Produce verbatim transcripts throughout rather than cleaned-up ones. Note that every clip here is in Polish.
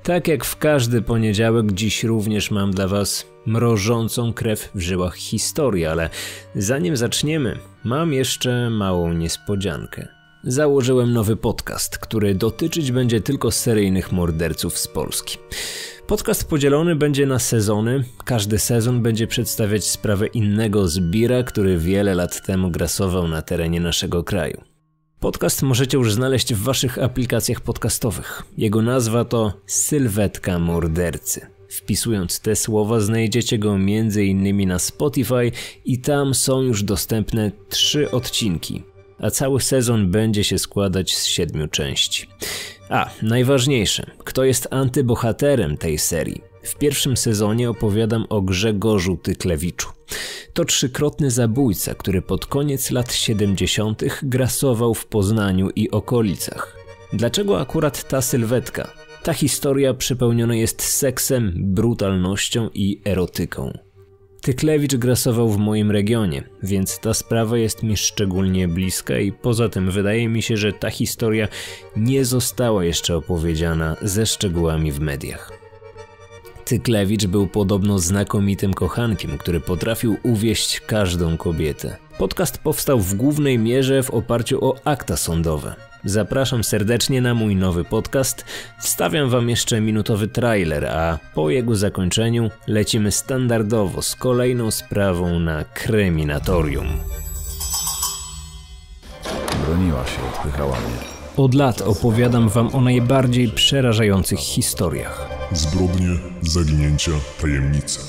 Tak jak w każdy poniedziałek, dziś również mam dla was mrożącą krew w żyłach historię, ale zanim zaczniemy, mam jeszcze małą niespodziankę. Założyłem nowy podcast, który dotyczyć będzie tylko seryjnych morderców z Polski. Podcast podzielony będzie na sezony. Każdy sezon będzie przedstawiać sprawę innego zbira, który wiele lat temu grasował na terenie naszego kraju. Podcast możecie już znaleźć w waszych aplikacjach podcastowych. Jego nazwa to Sylwetka Mordercy. Wpisując te słowa znajdziecie go między innymi na Spotify i tam są już dostępne trzy odcinki, a cały sezon będzie się składać z siedmiu części. A, najważniejsze, kto jest antybohaterem tej serii? W pierwszym sezonie opowiadam o Grzegorzu Tyklewiczu. To trzykrotny zabójca, który pod koniec lat siedemdziesiątych grasował w Poznaniu i okolicach. Dlaczego akurat ta sylwetka? Ta historia przepełniona jest seksem, brutalnością i erotyką. Tyklewicz grasował w moim regionie, więc ta sprawa jest mi szczególnie bliska i poza tym wydaje mi się, że ta historia nie została jeszcze opowiedziana ze szczegółami w mediach. Tyklewicz był podobno znakomitym kochankiem, który potrafił uwieść każdą kobietę. Podcast powstał w głównej mierze w oparciu o akta sądowe. Zapraszam serdecznie na mój nowy podcast. Wstawiam wam jeszcze minutowy trailer, a po jego zakończeniu lecimy standardowo z kolejną sprawą na kryminatorium. Broniła się, odpychała mnie. Od lat opowiadam wam o najbardziej przerażających historiach. Zbrodnie, zaginięcia, tajemnice.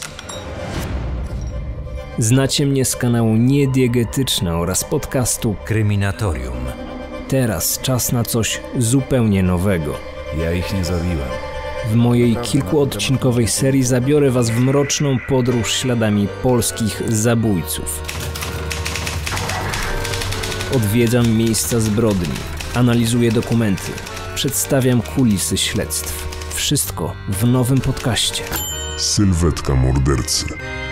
Znacie mnie z kanału Niediegetyczna oraz podcastu Kryminatorium. Teraz czas na coś zupełnie nowego. Ja ich nie zabiłem. W mojej kilkuodcinkowej serii zabiorę was w mroczną podróż śladami polskich zabójców. Odwiedzam miejsca zbrodni, analizuję dokumenty, przedstawiam kulisy śledztw. Wszystko w nowym podcaście. Sylwetka Mordercy.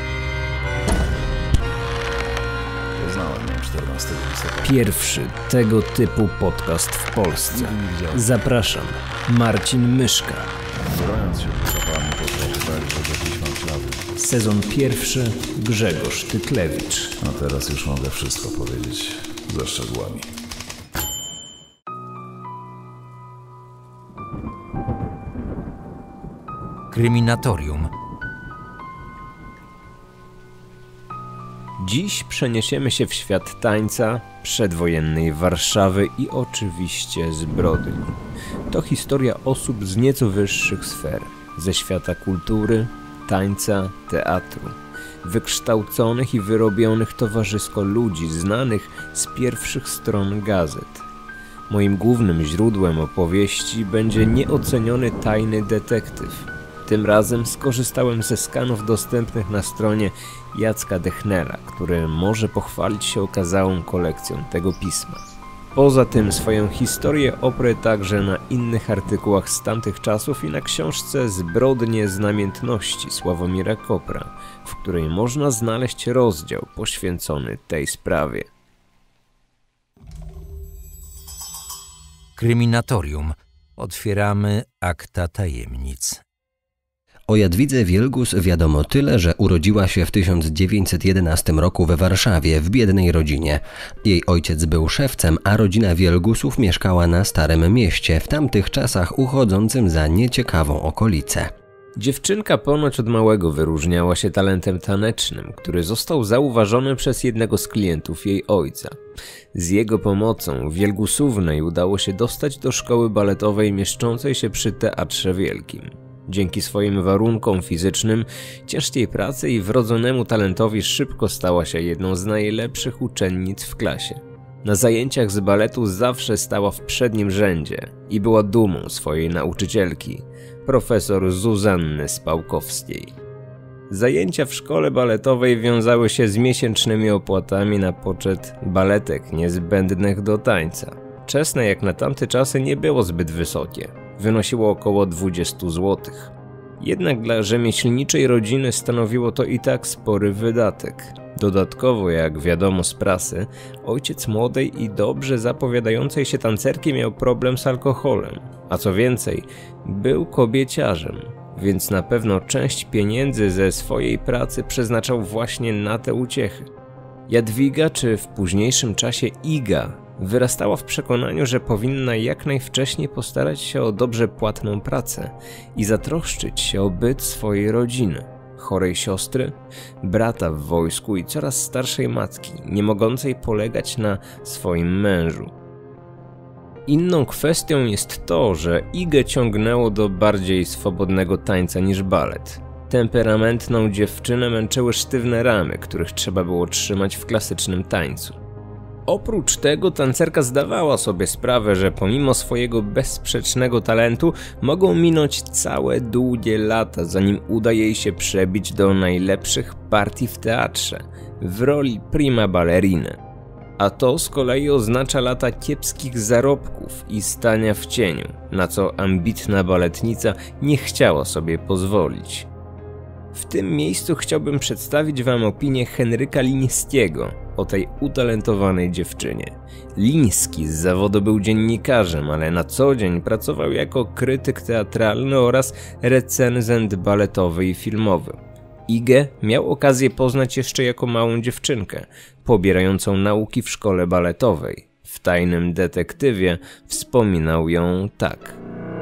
Poznałem ją czternastego listopada. Pierwszy tego typu podcast w Polsce. Zapraszam, Marcin Myszka. Broniąc się przed zapalami potrafię tak, że jakieś mam ślady. Sezon pierwszy, Grzegorz Tyklewicz. A teraz już mogę wszystko powiedzieć ze szczegółami. Kryminatorium. Dziś przeniesiemy się w świat tańca, przedwojennej Warszawy i oczywiście zbrodni. To historia osób z nieco wyższych sfer, ze świata kultury, tańca, teatru, wykształconych i wyrobionych towarzysko ludzi znanych z pierwszych stron gazet. Moim głównym źródłem opowieści będzie nieoceniony tajny detektyw. Tym razem skorzystałem ze skanów dostępnych na stronie Jacka Dechnera, który może pochwalić się okazałą kolekcją tego pisma. Poza tym swoją historię oprę także na innych artykułach z tamtych czasów i na książce Zbrodnie z namiętności Sławomira Kopra, w której można znaleźć rozdział poświęcony tej sprawie. Kryminatorium. Otwieramy akta tajemnic. O Jadwidze Wielgus wiadomo tyle, że urodziła się w tysiąc dziewięćset jedenastym roku we Warszawie w biednej rodzinie. Jej ojciec był szewcem, a rodzina Wielgusów mieszkała na Starym Mieście, w tamtych czasach uchodzącym za nieciekawą okolicę. Dziewczynka ponoć od małego wyróżniała się talentem tanecznym, który został zauważony przez jednego z klientów jej ojca. Z jego pomocą Wielgusównej udało się dostać do szkoły baletowej mieszczącej się przy Teatrze Wielkim. Dzięki swoim warunkom fizycznym, ciężkiej pracy i wrodzonemu talentowi szybko stała się jedną z najlepszych uczennic w klasie. Na zajęciach z baletu zawsze stała w przednim rzędzie i była dumą swojej nauczycielki, profesor Zuzanny Spałkowskiej. Zajęcia w szkole baletowej wiązały się z miesięcznymi opłatami na poczet baletek niezbędnych do tańca. Czesne jak na tamte czasy nie było zbyt wysokie. Wynosiło około dwadzieścia złotych. Jednak dla rzemieślniczej rodziny stanowiło to i tak spory wydatek. Dodatkowo, jak wiadomo z prasy, ojciec młodej i dobrze zapowiadającej się tancerki miał problem z alkoholem, a co więcej, był kobieciarzem, więc na pewno część pieniędzy ze swojej pracy przeznaczał właśnie na te uciechy. Jadwiga, czy w późniejszym czasie Iga, wyrastała w przekonaniu, że powinna jak najwcześniej postarać się o dobrze płatną pracę i zatroszczyć się o byt swojej rodziny, chorej siostry, brata w wojsku i coraz starszej matki, nie mogącej polegać na swoim mężu. Inną kwestią jest to, że Igę ciągnęło do bardziej swobodnego tańca niż balet. Temperamentną dziewczynę męczyły sztywne ramy, których trzeba było trzymać w klasycznym tańcu. Oprócz tego tancerka zdawała sobie sprawę, że pomimo swojego bezsprzecznego talentu mogą minąć całe długie lata, zanim uda jej się przebić do najlepszych partii w teatrze w roli prima balleriny. A to z kolei oznacza lata kiepskich zarobków i stania w cieniu, na co ambitna baletnica nie chciała sobie pozwolić. W tym miejscu chciałbym przedstawić wam opinię Henryka Lińskiego o tej utalentowanej dziewczynie. Liński z zawodu był dziennikarzem, ale na co dzień pracował jako krytyk teatralny oraz recenzent baletowy i filmowy. Igę miał okazję poznać jeszcze jako małą dziewczynkę, pobierającą nauki w szkole baletowej. W Tajnym detektywie wspominał ją tak.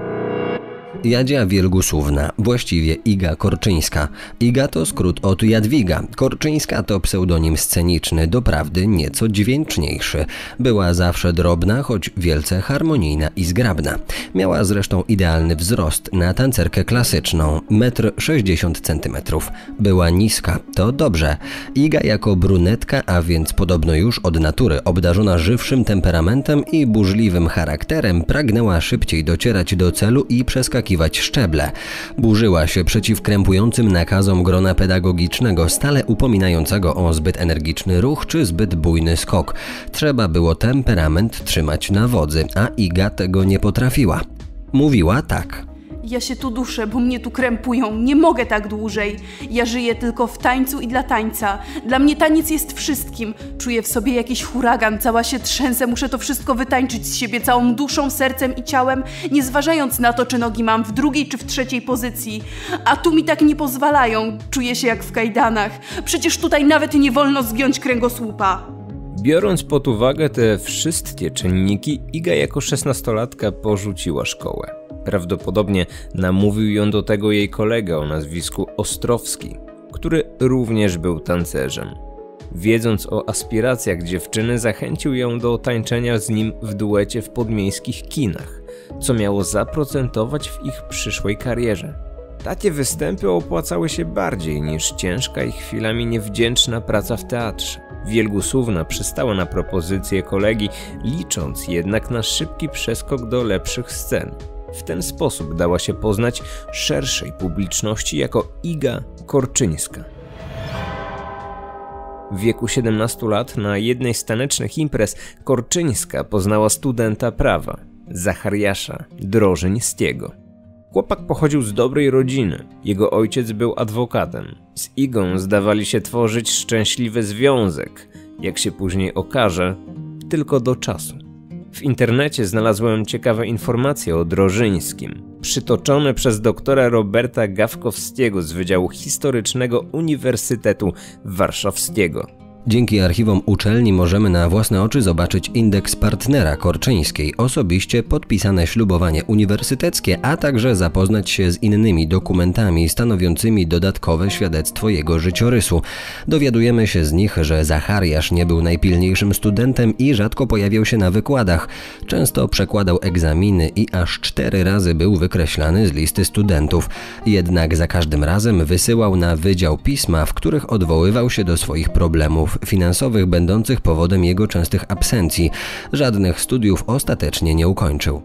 Jadzia Wielgusówna, właściwie Iga Korczyńska. Iga to skrót od Jadwiga. Korczyńska to pseudonim sceniczny, doprawdy nieco dźwięczniejszy. Była zawsze drobna, choć wielce harmonijna i zgrabna. Miała zresztą idealny wzrost na tancerkę klasyczną, metr sześćdziesiąt centymetrów. Była niska, to dobrze. Iga jako brunetka, a więc podobno już od natury obdarzona żywszym temperamentem i burzliwym charakterem, pragnęła szybciej docierać do celu i przeskakiwać szczeble. Burzyła się przeciw krępującym nakazom grona pedagogicznego, stale upominającego o zbyt energiczny ruch czy zbyt bujny skok. Trzeba było temperament trzymać na wodzy, a Iga tego nie potrafiła. Mówiła tak. Ja się tu duszę, bo mnie tu krępują. Nie mogę tak dłużej. Ja żyję tylko w tańcu i dla tańca. Dla mnie taniec jest wszystkim. Czuję w sobie jakiś huragan, cała się trzęsę. Muszę to wszystko wytańczyć z siebie całą duszą, sercem i ciałem, nie zważając na to, czy nogi mam w drugiej czy w trzeciej pozycji. A tu mi tak nie pozwalają. Czuję się jak w kajdanach. Przecież tutaj nawet nie wolno zgiąć kręgosłupa. Biorąc pod uwagę te wszystkie czynniki, Iga jako szesnastolatka porzuciła szkołę. Prawdopodobnie namówił ją do tego jej kolega o nazwisku Ostrowski, który również był tancerzem. Wiedząc o aspiracjach dziewczyny, zachęcił ją do tańczenia z nim w duecie w podmiejskich kinach, co miało zaprocentować w ich przyszłej karierze. Takie występy opłacały się bardziej niż ciężka i chwilami niewdzięczna praca w teatrze. Wielgusówna przystała na propozycję kolegi, licząc jednak na szybki przeskok do lepszych scen. W ten sposób dała się poznać szerszej publiczności jako Iga Korczyńska. W wieku siedemnastu lat na jednej z tanecznych imprez Korczyńska poznała studenta prawa, Zachariasza Drożyńskiego. Chłopak pochodził z dobrej rodziny, jego ojciec był adwokatem. Z Igą zdawali się tworzyć szczęśliwy związek, jak się później okaże, tylko do czasu. W internecie znalazłem ciekawe informacje o Drożyńskim, przytoczone przez doktora Roberta Gawkowskiego z Wydziału Historycznego Uniwersytetu Warszawskiego. Dzięki archiwom uczelni możemy na własne oczy zobaczyć indeks partnera Korczyńskiej, osobiście podpisane ślubowanie uniwersyteckie, a także zapoznać się z innymi dokumentami stanowiącymi dodatkowe świadectwo jego życiorysu. Dowiadujemy się z nich, że Zachariasz nie był najpilniejszym studentem i rzadko pojawiał się na wykładach. Często przekładał egzaminy i aż cztery razy był wykreślany z listy studentów. Jednak za każdym razem wysyłał na wydział pisma, w których odwoływał się do swoich problemów finansowych będących powodem jego częstych absencji. Żadnych studiów ostatecznie nie ukończył.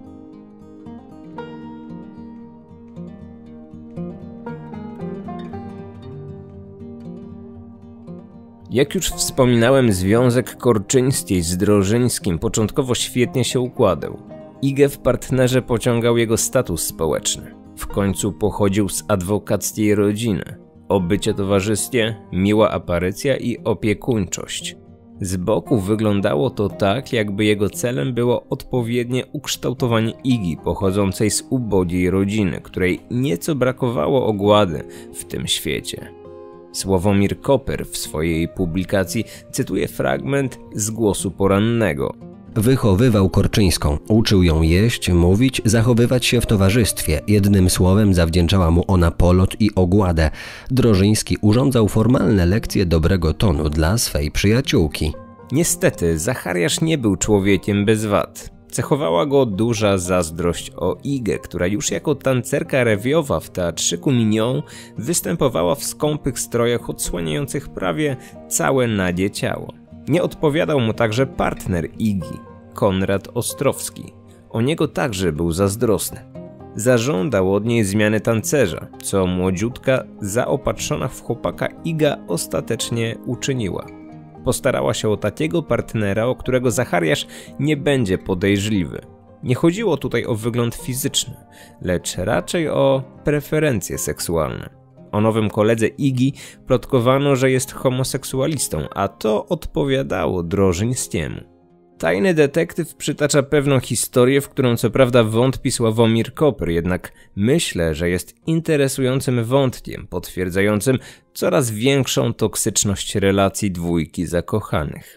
Jak już wspominałem, związek Korczyńskiej z Drożyńskim początkowo świetnie się układał. Igę w partnerze pociągał jego status społeczny. W końcu pochodził z adwokackiej rodziny. Obycie towarzyskie, miła aparycja i opiekuńczość. Z boku wyglądało to tak, jakby jego celem było odpowiednie ukształtowanie Iggy pochodzącej z ubogiej rodziny, której nieco brakowało ogłady w tym świecie. Sławomir Koper w swojej publikacji cytuje fragment z Głosu Porannego. Wychowywał Korczyńską, uczył ją jeść, mówić, zachowywać się w towarzystwie. Jednym słowem zawdzięczała mu ona polot i ogładę. Drożyński urządzał formalne lekcje dobrego tonu dla swej przyjaciółki. Niestety, Zachariasz nie był człowiekiem bez wad. Cechowała go duża zazdrość o Iggę, która już jako tancerka rewiowa w teatrzyku Mignon występowała w skąpych strojach odsłaniających prawie całe nagie ciało. Nie odpowiadał mu także partner Iggy, Konrad Ostrowski. O niego także był zazdrosny. Zażądał od niej zmiany tancerza, co młodziutka, zaopatrzona w chłopaka Iga ostatecznie uczyniła. Postarała się o takiego partnera, o którego Zachariasz nie będzie podejrzliwy. Nie chodziło tutaj o wygląd fizyczny, lecz raczej o preferencje seksualne. O nowym koledze Iggy plotkowano, że jest homoseksualistą, a to odpowiadało Drożyńskiemu. Tajny detektyw przytacza pewną historię, w którą co prawda wątpi Sławomir Koper, jednak myślę, że jest interesującym wątkiem, potwierdzającym coraz większą toksyczność relacji dwójki zakochanych.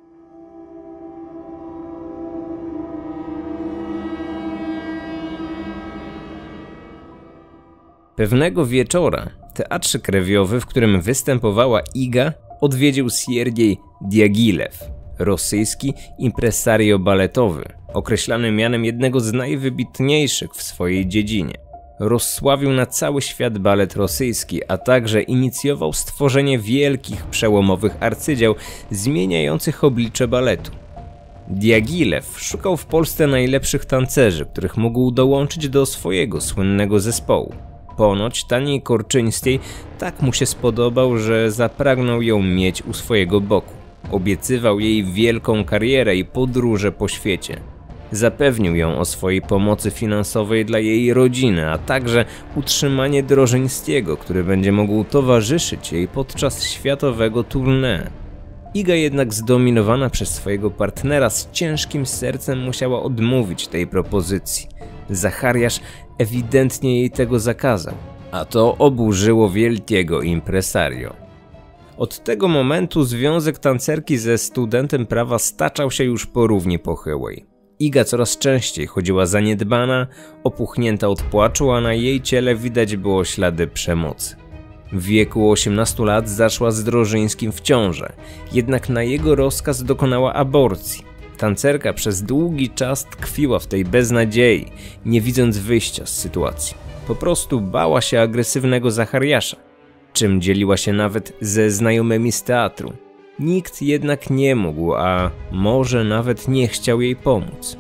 Pewnego wieczora teatrzyk rewiowy, w którym występowała Igga, odwiedził Siergiej Diagilew, rosyjski impresario baletowy, określany mianem jednego z najwybitniejszych w swojej dziedzinie. Rozsławił na cały świat balet rosyjski, a także inicjował stworzenie wielkich, przełomowych arcydzieł zmieniających oblicze baletu. Diagilew szukał w Polsce najlepszych tancerzy, których mógł dołączyć do swojego słynnego zespołu. Ponoć taniej Korczyńskiej tak mu się spodobał, że zapragnął ją mieć u swojego boku. Obiecywał jej wielką karierę i podróże po świecie. Zapewnił ją o swojej pomocy finansowej dla jej rodziny, a także utrzymanie Drożyńskiego, który będzie mógł towarzyszyć jej podczas światowego tournée. Iga jednak zdominowana przez swojego partnera z ciężkim sercem musiała odmówić tej propozycji. Zachariasz ewidentnie jej tego zakazał, a to oburzyło wielkiego impresario. Od tego momentu związek tancerki ze studentem prawa staczał się już po równi pochyłej. Iga coraz częściej chodziła zaniedbana, opuchnięta od płaczu, a na jej ciele widać było ślady przemocy. W wieku osiemnastu lat zaszła z Drożyńskim w ciążę, jednak na jego rozkaz dokonała aborcji. Tancerka przez długi czas tkwiła w tej beznadziei, nie widząc wyjścia z sytuacji. Po prostu bała się agresywnego Zachariasza, czym dzieliła się nawet ze znajomymi z teatru. Nikt jednak nie mógł, a może nawet nie chciał jej pomóc.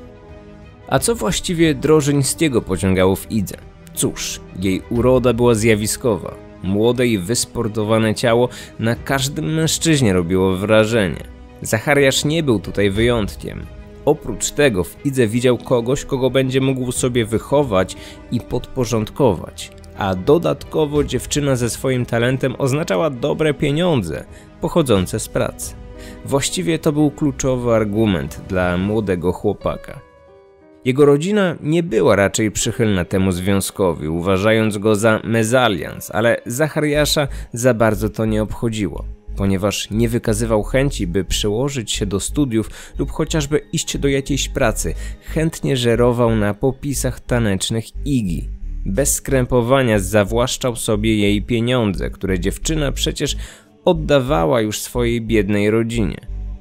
A co właściwie Drożyńskiego pociągało w Iddze? Cóż, jej uroda była zjawiskowa. Młode i wysportowane ciało na każdym mężczyźnie robiło wrażenie. Zachariasz nie był tutaj wyjątkiem. Oprócz tego w Iddze widział kogoś, kogo będzie mógł sobie wychować i podporządkować. A dodatkowo dziewczyna ze swoim talentem oznaczała dobre pieniądze pochodzące z pracy. Właściwie to był kluczowy argument dla młodego chłopaka. Jego rodzina nie była raczej przychylna temu związkowi, uważając go za mezalians, ale Zachariasza za bardzo to nie obchodziło. Ponieważ nie wykazywał chęci, by przyłożyć się do studiów lub chociażby iść do jakiejś pracy, chętnie żerował na popisach tanecznych Iggy. Bez skrępowania zawłaszczał sobie jej pieniądze, które dziewczyna przecież oddawała już swojej biednej rodzinie.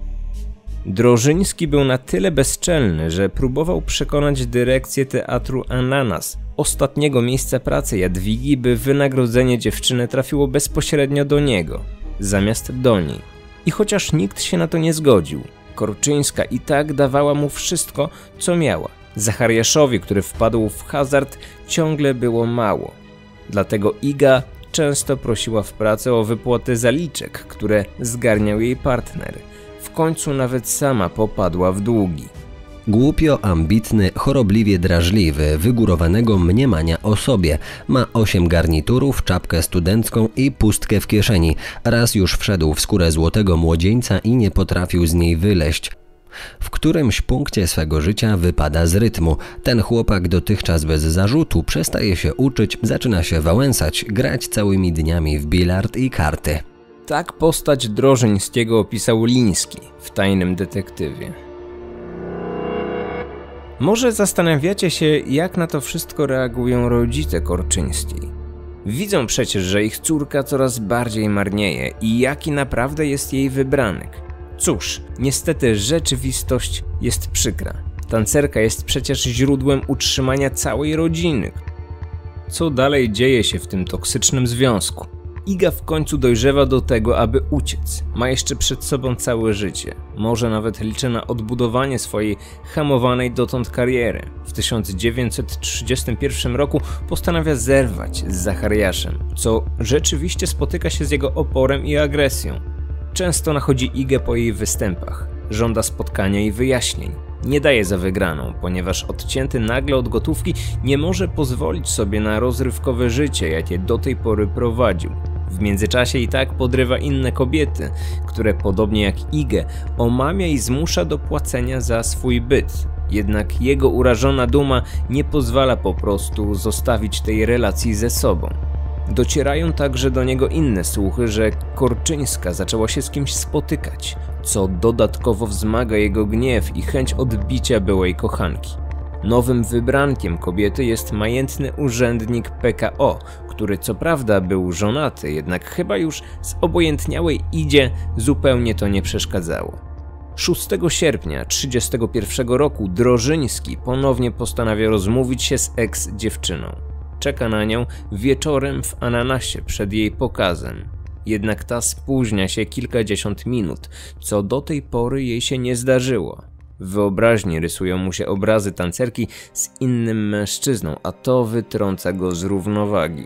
Drożyński był na tyle bezczelny, że próbował przekonać dyrekcję teatru Ananas, ostatniego miejsca pracy Jadwigi, by wynagrodzenie dziewczyny trafiło bezpośrednio do niego, zamiast do niej. I chociaż nikt się na to nie zgodził, Korczyńska i tak dawała mu wszystko, co miała. Zachariaszowi, który wpadł w hazard, ciągle było mało. Dlatego Iga często prosiła w pracy o wypłatę zaliczek, które zgarniał jej partner. W końcu nawet sama popadła w długi. Głupio, ambitny, chorobliwie drażliwy, wygórowanego mniemania o sobie. Ma osiem garniturów, czapkę studencką i pustkę w kieszeni. Raz już wszedł w skórę złotego młodzieńca i nie potrafił z niej wyleźć. W którymś punkcie swego życia wypada z rytmu. Ten chłopak dotychczas bez zarzutu przestaje się uczyć, zaczyna się wałęsać, grać całymi dniami w bilard i karty. Tak postać Drożyńskiego opisał Liński w Tajnym detektywie. Może zastanawiacie się, jak na to wszystko reagują rodzice Korczyńskiej. Widzą przecież, że ich córka coraz bardziej marnieje i jaki naprawdę jest jej wybranek. Cóż, niestety rzeczywistość jest przykra. Tancerka jest przecież źródłem utrzymania całej rodziny. Co dalej dzieje się w tym toksycznym związku? Iga w końcu dojrzewa do tego, aby uciec. Ma jeszcze przed sobą całe życie. Może nawet liczy na odbudowanie swojej hamowanej dotąd kariery. W tysiąc dziewięćset trzydziestym pierwszym roku postanawia zerwać z Zachariaszem, co rzeczywiście spotyka się z jego oporem i agresją. Często nachodzi Igę po jej występach. Żąda spotkania i wyjaśnień. Nie daje za wygraną, ponieważ odcięty nagle od gotówki nie może pozwolić sobie na rozrywkowe życie, jakie do tej pory prowadził. W międzyczasie i tak podrywa inne kobiety, które podobnie jak Igę omamia i zmusza do płacenia za swój byt. Jednak jego urażona duma nie pozwala po prostu zostawić tej relacji ze sobą. Docierają także do niego inne słuchy, że Korczyńska zaczęła się z kimś spotykać, co dodatkowo wzmaga jego gniew i chęć odbicia byłej kochanki. Nowym wybrankiem kobiety jest majętny urzędnik P K O, który co prawda był żonaty, jednak chyba już zobojętniałej Idzie zupełnie to nie przeszkadzało. szóstego sierpnia trzydziestego pierwszego roku Drożyński ponownie postanawia rozmówić się z eks-dziewczyną. Czeka na nią wieczorem w Ananasie przed jej pokazem. Jednak ta spóźnia się kilkadziesiąt minut, co do tej pory jej się nie zdarzyło. W wyobraźni rysują mu się obrazy tancerki z innym mężczyzną, a to wytrąca go z równowagi.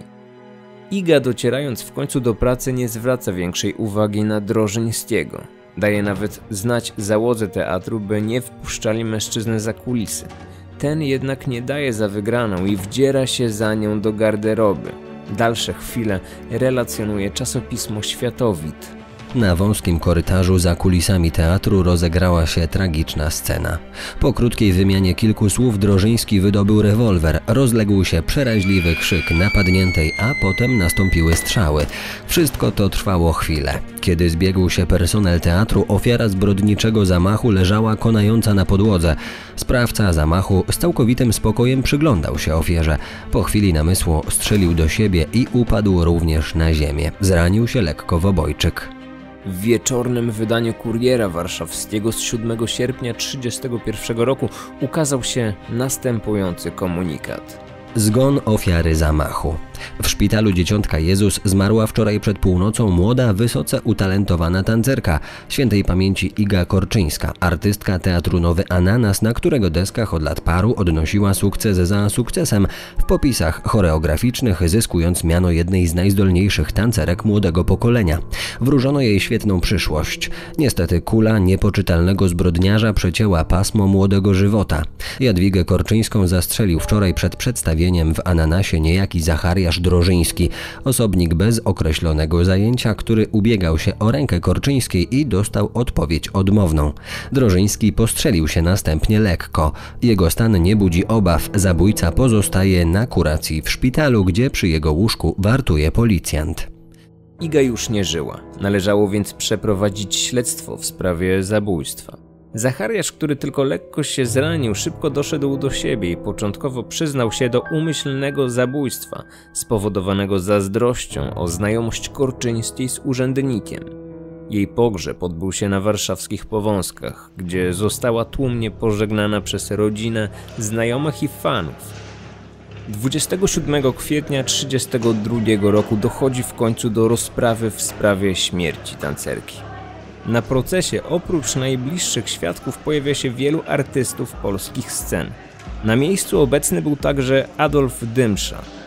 Iga, docierając w końcu do pracy, nie zwraca większej uwagi na Drożyńskiego. Daje nawet znać załodze teatru, by nie wpuszczali mężczyzny za kulisy. Ten jednak nie daje za wygraną i wdziera się za nią do garderoby. Dalsze chwile relacjonuje czasopismo Światowid. Na wąskim korytarzu za kulisami teatru rozegrała się tragiczna scena. Po krótkiej wymianie kilku słów Drożyński wydobył rewolwer, rozległ się przeraźliwy krzyk napadniętej, a potem nastąpiły strzały. Wszystko to trwało chwilę. Kiedy zbiegł się personel teatru, ofiara zbrodniczego zamachu leżała konająca na podłodze. Sprawca zamachu z całkowitym spokojem przyglądał się ofierze. Po chwili namysłu strzelił do siebie i upadł również na ziemię. Zranił się lekko w obojczyk. W wieczornym wydaniu Kuriera Warszawskiego z siódmego sierpnia trzydziestego pierwszego roku ukazał się następujący komunikat. Zgon ofiary zamachu. W szpitalu Dzieciątka Jezus zmarła wczoraj przed północą młoda, wysoce utalentowana tancerka, świętej pamięci Iga Korczyńska, artystka teatru Nowy Ananas, na którego deskach od lat paru odnosiła sukces za sukcesem, w popisach choreograficznych zyskując miano jednej z najzdolniejszych tancerek młodego pokolenia. Wróżono jej świetną przyszłość. Niestety kula niepoczytalnego zbrodniarza przecięła pasmo młodego żywota. Jadwigę Korczyńską zastrzelił wczoraj przed przedstawieniem w Ananasie niejaki Zachariasz Drożyński, osobnik bez określonego zajęcia, który ubiegał się o rękę Korczyńskiej i dostał odpowiedź odmowną. Drożyński postrzelił się następnie lekko. Jego stan nie budzi obaw, zabójca pozostaje na kuracji w szpitalu, gdzie przy jego łóżku wartuje policjant. Iga już nie żyła, należało więc przeprowadzić śledztwo w sprawie zabójstwa. Zachariasz, który tylko lekko się zranił, szybko doszedł do siebie i początkowo przyznał się do umyślnego zabójstwa spowodowanego zazdrością o znajomość Korczyńskiej z urzędnikiem. Jej pogrzeb odbył się na warszawskich Powązkach, gdzie została tłumnie pożegnana przez rodzinę, znajomych i fanów. dwudziestego siódmego kwietnia trzydziestego drugiego roku dochodzi w końcu do rozprawy w sprawie śmierci tancerki. Na procesie oprócz najbliższych świadków pojawia się wielu artystów polskich scen. Na miejscu obecny był także Adolf Dymsza,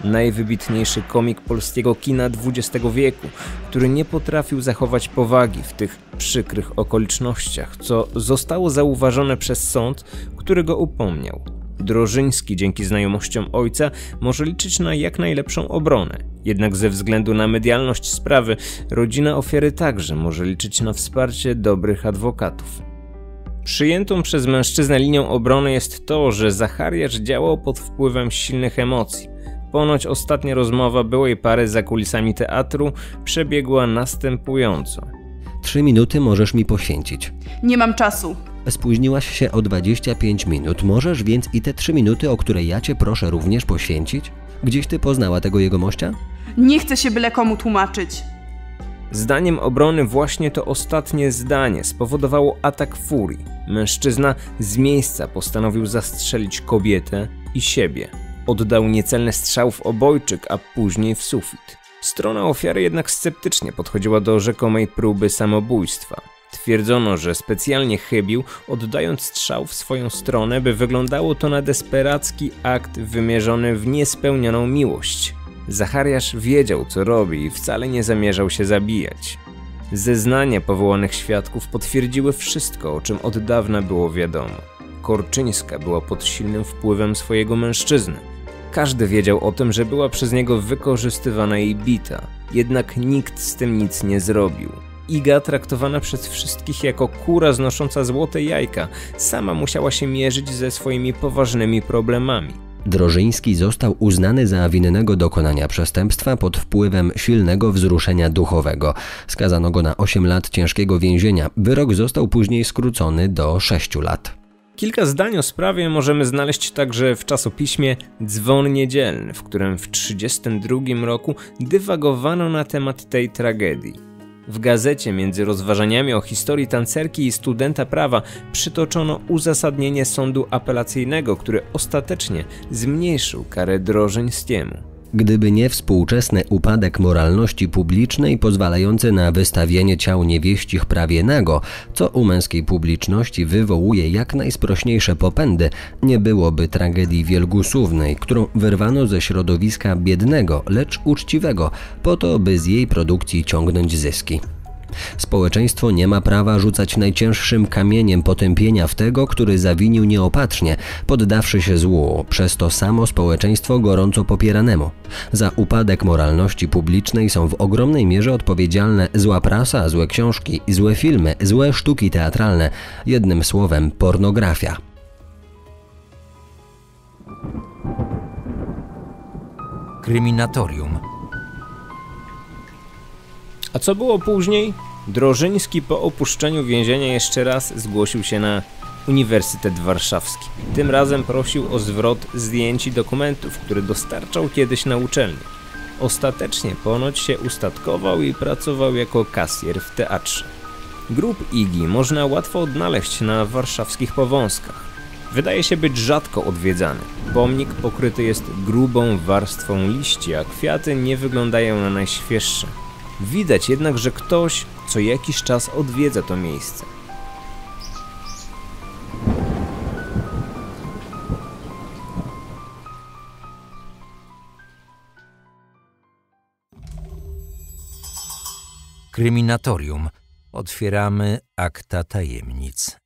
najwybitniejszy komik polskiego kina dwudziestego wieku, który nie potrafił zachować powagi w tych przykrych okolicznościach, co zostało zauważone przez sąd, który go upomniał. Drożyński dzięki znajomościom ojca może liczyć na jak najlepszą obronę. Jednak ze względu na medialność sprawy, rodzina ofiary także może liczyć na wsparcie dobrych adwokatów. Przyjętą przez mężczyznę linią obrony jest to, że Zachariasz działał pod wpływem silnych emocji. Ponoć ostatnia rozmowa byłej pary za kulisami teatru przebiegła następująco. Trzy minuty możesz mi poświęcić. Nie mam czasu. Spóźniłaś się o dwadzieścia pięć minut, możesz więc i te trzy minuty, o które ja cię proszę, również poświęcić? Gdzieś ty poznała tego jegomościa? Nie chcę się byle komu tłumaczyć. Zdaniem obrony właśnie to ostatnie zdanie spowodowało atak furii. Mężczyzna z miejsca postanowił zastrzelić kobietę i siebie. Oddał niecelny strzał w obojczyk, a później w sufit. Strona ofiary jednak sceptycznie podchodziła do rzekomej próby samobójstwa. Twierdzono, że specjalnie chybił, oddając strzał w swoją stronę, by wyglądało to na desperacki akt wymierzony w niespełnioną miłość. Zachariasz wiedział, co robi i wcale nie zamierzał się zabijać. Zeznania powołanych świadków potwierdziły wszystko, o czym od dawna było wiadomo. Korczyńska była pod silnym wpływem swojego mężczyzny. Każdy wiedział o tym, że była przez niego wykorzystywana i bita, jednak nikt z tym nic nie zrobił. Iga, traktowana przez wszystkich jako kura znosząca złote jajka, sama musiała się mierzyć ze swoimi poważnymi problemami. Drożyński został uznany za winnego dokonania przestępstwa pod wpływem silnego wzruszenia duchowego. Skazano go na osiem lat ciężkiego więzienia. Wyrok został później skrócony do sześciu lat. Kilka zdań o sprawie możemy znaleźć także w czasopiśmie Dzwon Niedzielny, w którym w trzydziestym drugim roku dywagowano na temat tej tragedii. W gazecie między rozważaniami o historii tancerki i studenta prawa przytoczono uzasadnienie sądu apelacyjnego, który ostatecznie zmniejszył karę Drożyńskiemu. Gdyby nie współczesny upadek moralności publicznej pozwalający na wystawienie ciał niewieścich prawie nago, co u męskiej publiczności wywołuje jak najsprośniejsze popędy, nie byłoby tragedii wielgusównej, którą wyrwano ze środowiska biednego, lecz uczciwego, po to, by z jej produkcji ciągnąć zyski. Społeczeństwo nie ma prawa rzucać najcięższym kamieniem potępienia w tego, który zawinił nieopatrznie, poddawszy się złu, przez to samo społeczeństwo gorąco popieranemu. Za upadek moralności publicznej są w ogromnej mierze odpowiedzialne zła prasa, złe książki, złe filmy, złe sztuki teatralne, jednym słowem pornografia. Kryminatorium. A co było później? Drożyński po opuszczeniu więzienia jeszcze raz zgłosił się na Uniwersytet Warszawski. Tym razem prosił o zwrot zdjęć i dokumentów, które dostarczał kiedyś na uczelnię. Ostatecznie ponoć się ustatkował i pracował jako kasjer w teatrze. Grób Igi można łatwo odnaleźć na warszawskich Powązkach. Wydaje się być rzadko odwiedzany. Pomnik pokryty jest grubą warstwą liści, a kwiaty nie wyglądają na najświeższe. Widać jednak, że ktoś co jakiś czas odwiedza to miejsce. Kryminatorium. Otwieramy akta tajemnic.